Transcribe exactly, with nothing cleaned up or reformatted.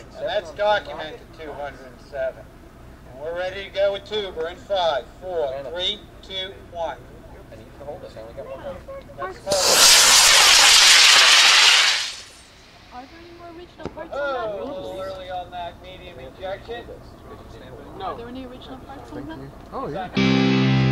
And that's documented two hundred seven. And we're ready to go with Toober in five, four, three, two, one. And you can hold this. I only got one more. Let's hold Are there any more original parts Oh, on that? a little early on that medium injection. Are there any original parts on that? Oh, yeah.